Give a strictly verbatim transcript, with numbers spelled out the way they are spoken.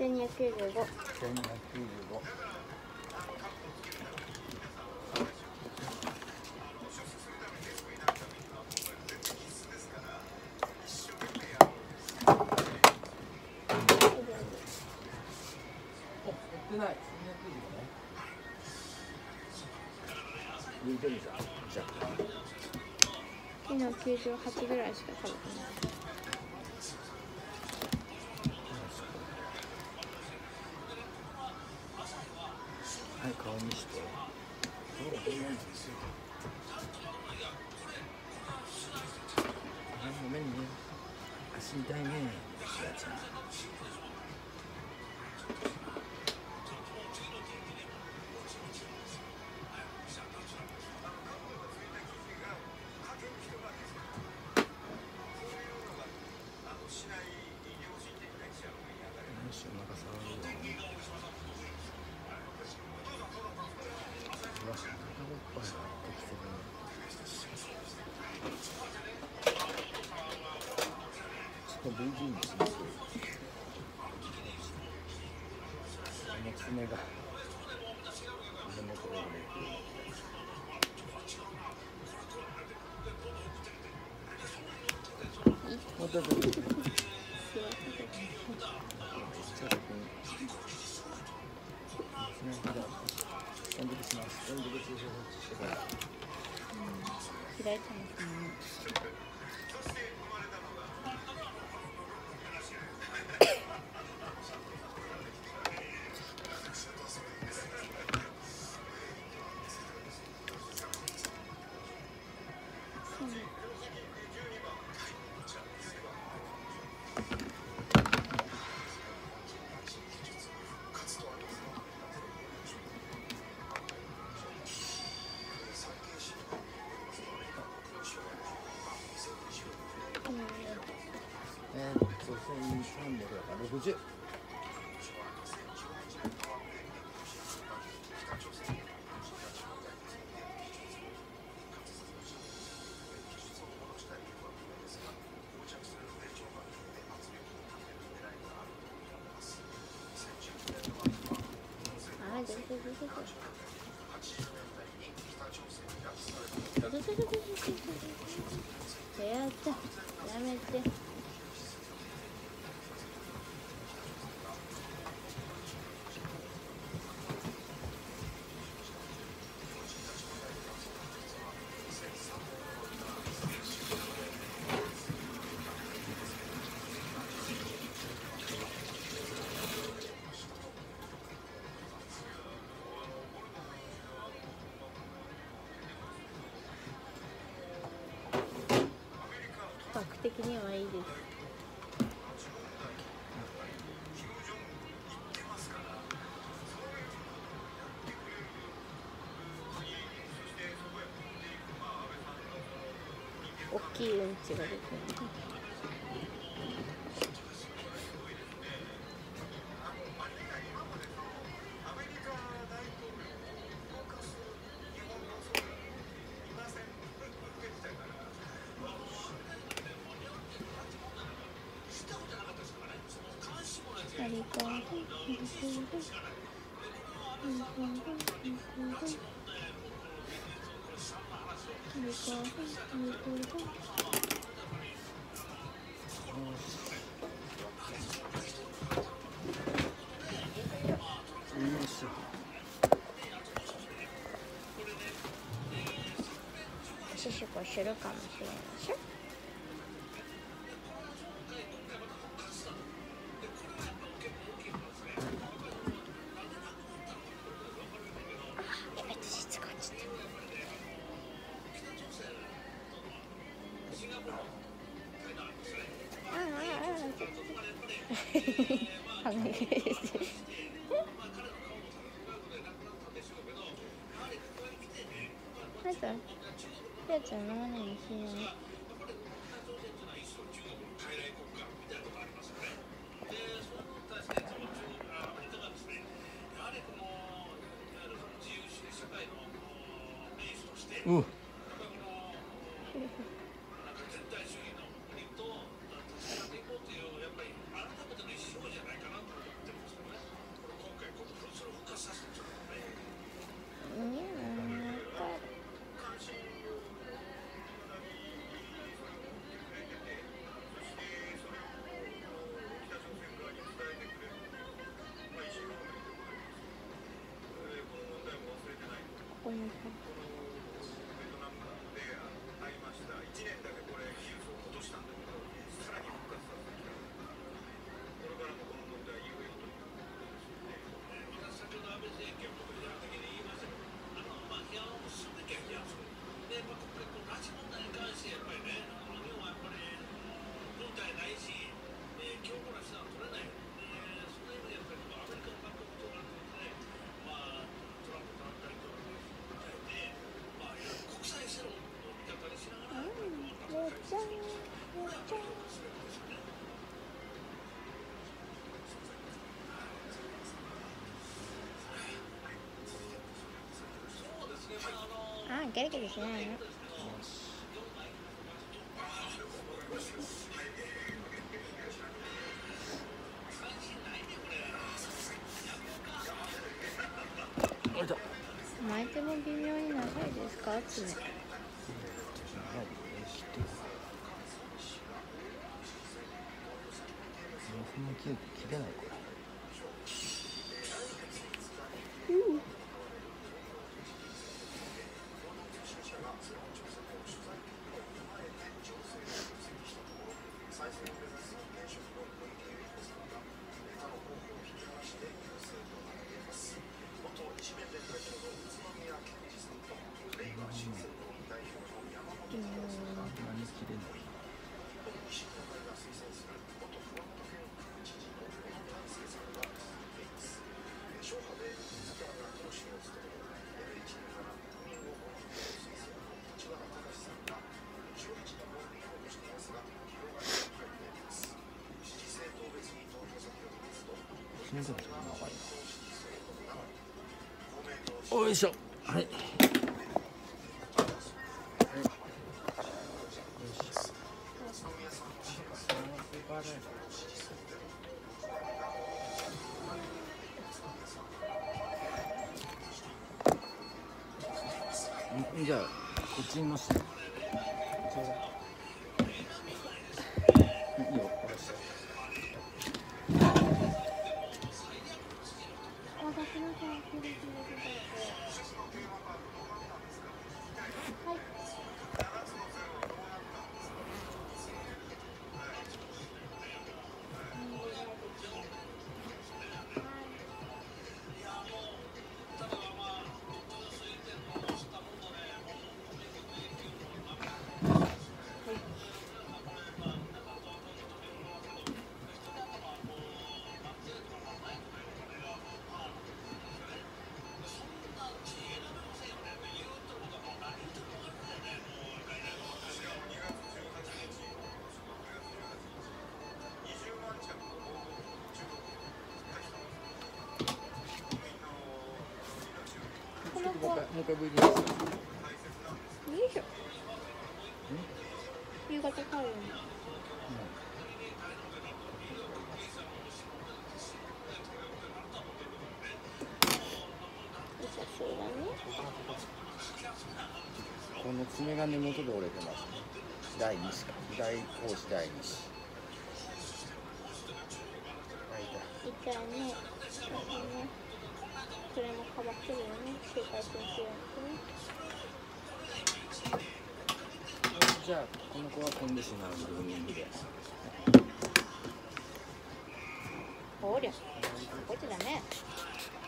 せんにひゃくきゅうじゅうご。 せんにひゃくきゅうじゅうご。ない。 昨日きゅうじゅうはちぐらいしか食べてない。 はい、顔にして。そうだ、そうなんですよ。はい、ごめんね。足痛いね、しらちゃん。ブイジーにします。爪が自分のところでもうちょっと爪から飛んできます。飛んできしてから開いてますね。 えー、ごせんさんびゃくだからろくじゅう。 あ、出て出て出て。やった、やめて。額的にはいいです。大きいうんちが出てる。ありがとう。シュシュコするかもしれないでしょ。ペアちゃん飲まないにしようね。 うん。 じゃんじゃん。あ、ゲリゲリしないの。 よし。おいた。 巻いても微妙に長いですか、爪。 はい、切って。そんな切れ切れないこれ。 うん。 おいしょ。はい。じゃあこっちにもして。いいよ。もう一回 ブイディー です。 よいしょ。夕方帰るの。そうだね。 この爪が根元で折れてますね。第二子か。大格子第二子。 痛いね。それもかばってるよね。周回先生やってね。 じゃあこの子はコンディショナーのグルーミングで。 おりゃ。こっちだね。